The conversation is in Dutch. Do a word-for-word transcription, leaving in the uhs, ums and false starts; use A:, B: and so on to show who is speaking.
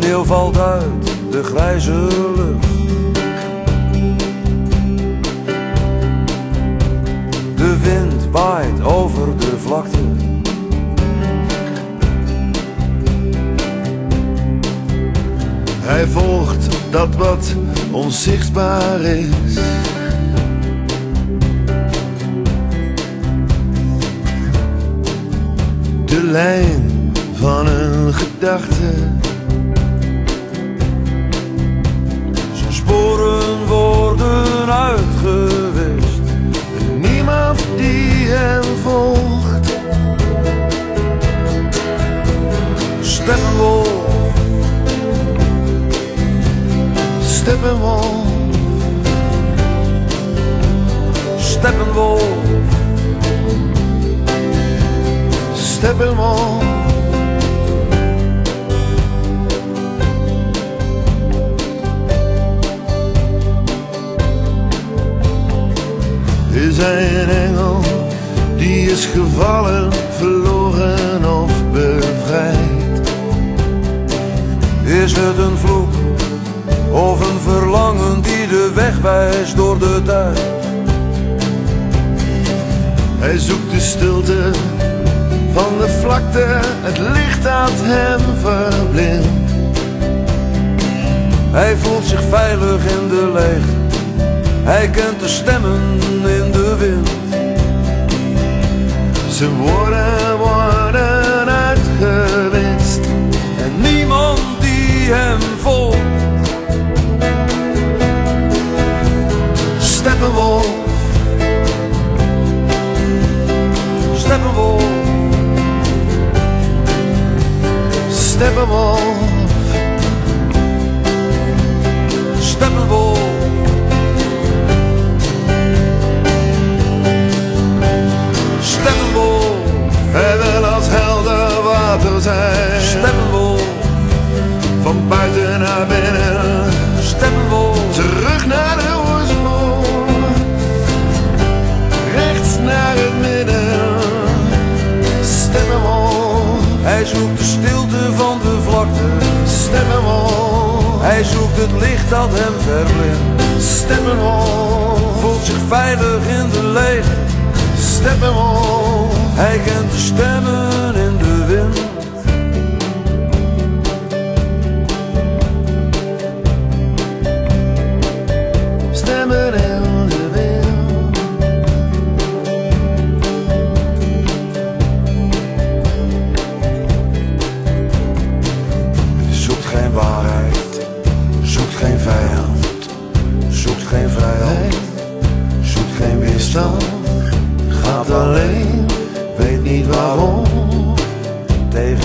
A: sneeuw valt uit de grijze lucht. De wind waait over de vlakte.
B: Hij volgt dat wat onzichtbaar is. De lijn van een gedachte.
A: Zijn sporen worden uitgewist.
B: Niemand die hem volgt.
A: Steppenwolf,
B: Steppenwolf,
A: Steppenwolf,
B: Steppenwolf. Is hij een engel die is gevallen, verloren of bevrijd?
A: is het een vloek of een verlangen die de weg wijst door de tijd?
B: Hij zoekt de stilte van de vlakte, het licht dat hem verblindt.
A: Hij voelt zich veilig in de leegte, hij kent de stemmen in de wind.
B: Zijn woorden worden uitgewist
A: En niemand die hem volgt.
B: Steppenwolf,
A: Steppenwolf,
B: Steppenwolf,
A: Steppenwolf, Steppenwolf,
B: hij wil als helder water zijn.
A: Steppenwolf,
B: Van buiten naar binnen,
A: Steppenwolf,
B: terug naar de oorsprong, rechts naar het midden. Steppenwolf,
A: hij zoekt de stilte van de vlakte.
B: Steppenwolf,
A: Hij zoekt het licht dat hem verblindt.
B: Steppenwolf,
A: Voelt zich veilig in de leegte.
B: Steppenwolf.
A: Hij kent de stemmen in de wind.
B: Stemmen in de wind.
A: Zoekt geen waarheid, zoekt geen vijand, zoekt geen vrijheid, zoekt geen weerstand.
B: Gaat alleen, weet niet waarom.
A: Tegen